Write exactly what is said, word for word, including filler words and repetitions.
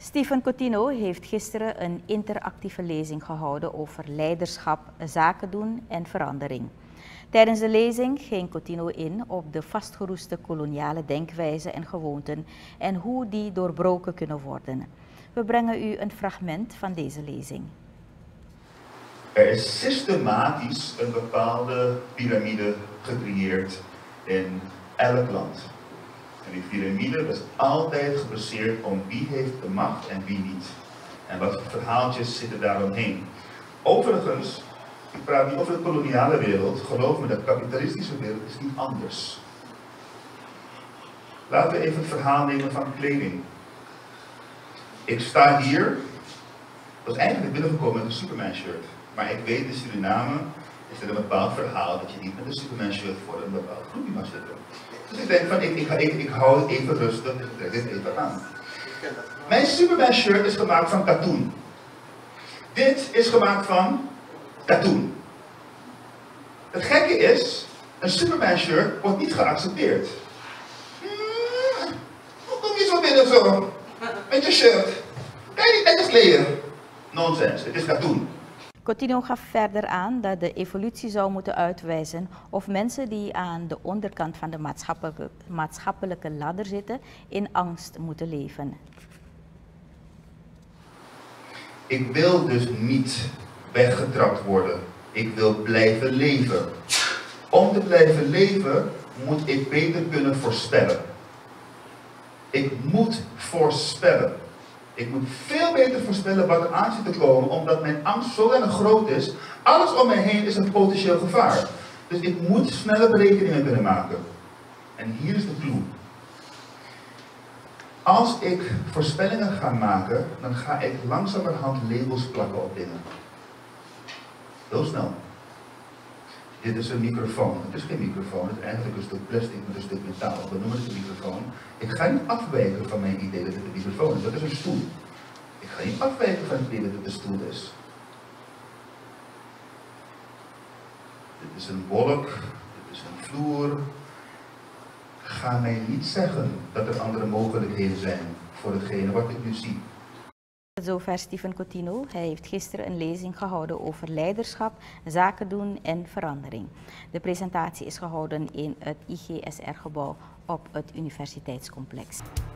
Stephen Coutinho heeft gisteren een interactieve lezing gehouden over leiderschap, zaken doen en verandering. Tijdens de lezing ging Coutinho in op de vastgeroeste koloniale denkwijzen en gewoonten en hoe die doorbroken kunnen worden. We brengen u een fragment van deze lezing. Er is systematisch een bepaalde piramide gecreëerd in elk land. En die piramide is altijd gebaseerd op wie heeft de macht en wie niet. En wat voor verhaaltjes zitten daaromheen. Overigens, ik praat niet over de koloniale wereld, geloof me, de kapitalistische wereld is niet anders. Laten we even het verhaal nemen van kleding. Ik sta hier, was eigenlijk binnengekomen met een Superman shirt. Maar ik weet in Suriname is er een bepaald verhaal dat je niet met een Superman shirt voor een bepaald groepje mag zitten. Dus ik denk van, ik, ik, ik, ik hou het even rustig, ik trek dit even aan. Mijn Superman shirt is gemaakt van katoen. Dit is gemaakt van katoen. Het gekke is, een Superman shirt wordt niet geaccepteerd. Hmm, hoe kom je zo binnen zo? Met je shirt. Kan je niet netjes kleden? Nonsens, het is katoen. Coutinho gaf verder aan dat de evolutie zou moeten uitwijzen of mensen die aan de onderkant van de maatschappelijke, maatschappelijke ladder zitten in angst moeten leven. Ik wil dus niet weggetrapt worden. Ik wil blijven leven. Om te blijven leven moet ik beter kunnen voorspellen. Ik moet voorspellen. Ik moet veel beter voorspellen wat er aan zit te komen, omdat mijn angst zodanig groot is. Alles om mij heen is een potentieel gevaar. Dus ik moet snelle berekeningen kunnen maken. En hier is de clue. Als ik voorspellingen ga maken, dan ga ik langzamerhand labels plakken op dingen. Heel snel. Dit is een microfoon. Het is geen microfoon, het is eigenlijk een stuk plastic met een stuk metaal. We noemen het een microfoon. Ik ga niet afwijken van mijn idee dat het een microfoon is. Dat is een stoel. Ik ga niet afwijken van het idee dat het een stoel is. Dit is een wolk, dit is een vloer. Ga mij niet zeggen dat er andere mogelijkheden zijn voor hetgene wat ik nu zie. Tot zover Stephen Coutinho. Hij heeft gisteren een lezing gehouden over leiderschap, zaken doen en verandering. De presentatie is gehouden in het I G S R-gebouw op het universiteitscomplex.